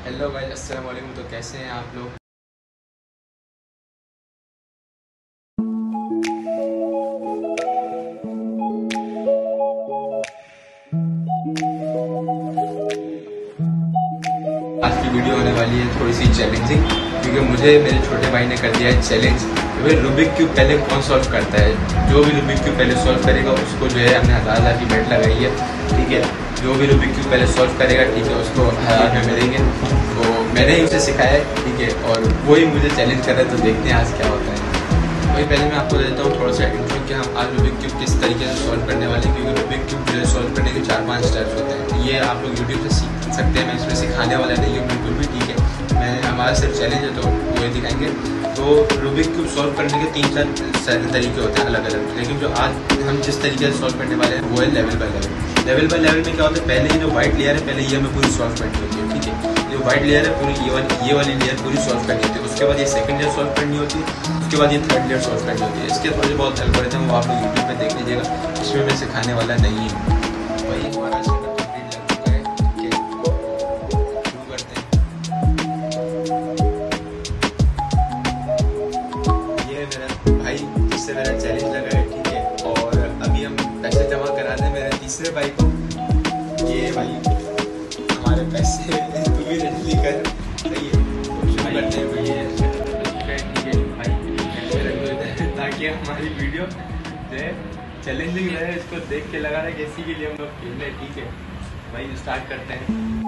Hello guys, अस्सलाम वालेकुम। तो कैसे हैं आप लोग? आज की वीडियो होने वाली है थोड़ी सी चैलेंजिंग, क्योंकि मुझे मेरे छोटे भाई ने कर दिया है चैलेंज कि भाई रूबिक क्यूब पहले कौन सॉल्व करता है। जो भी रूबिक क्यूब पहले सॉल्व करेगा उसको जो है हमने 1000 की बेट लगाई है, ठीक है। जो भी रूबिक क्यूब पहले सॉल्व करेगा, ठीक है, उसको 1000 में मिलेंगे। तो मैंने ही उसे सिखाया है, ठीक है, और वही मुझे चैलेंज कर रहा है। तो देखते हैं आज क्या होता है। वही पहले मैं आपको देता हूँ थोड़ा सा इंट्रो कि हम आज रूबिक क्यूब किस तरीके से सॉल्व करने वाले हैं, क्योंकि रूबिक क्यूब जो है सॉल्व करने के 4-5 स्टेप्स होते हैं। ये आप लोग यूट्यूब से सीख सकते हैं, मैं इसमें सिखाने वाला नहीं हूँ बिल्कुल भी, ठीक है। मैं हमारा सिर्फ चैलेंज है तो वही दिखाएंगे। तो रूबिक क्यूब सॉल्व करने के 3-4 तरीके होते हैं अलग अलग, लेकिन जो आज हम जिस तरीके से सॉल्व करने वाले हैं वो है level by level. Level by level में क्या होता है, पहले ये जो व्हाइट लेयर है पहले ये हमें पूरी सॉल्व करनी होती है, ठीक है। जो व्हाइट लेयर है पूरी ये वाली लेयर पूरी सॉल्व करनी होती है। उसके बाद ये सेकंड लेयर सॉल्व करनी होती है, उसके बाद ये थर्ड लेयर सॉल्व करनी होती है। इसके थोड़े बहुत एल्गोरिथम वो आप लोग यूट्यूब पे देख लीजिएगा, इसमें मैं सिखाने वाला नहीं हूँ। वही हमारा सेटअप कंप्लीट लग चुका है, ठीक है। शुरू करते हैं। ये मेरा भाई जिससे मेरा चैलेंज लगा है, ठीक है। और अभी हम पैसे जमा करा दें मेरे तीसरे भाई को। ये भाई हमारे पैसे तू भी रजली कर, सही है। तो शुरू करते हैं भाई। ये ठीक है भाई, ऐसे रख देते हैं ताकि हमारी वीडियो जो है चैलेंजिंग रहे। इसको देख के लगा रहा है कि इसी के लिए हम लोग खेल रहे हैं, ठीक है भाई। स्टार्ट करते हैं।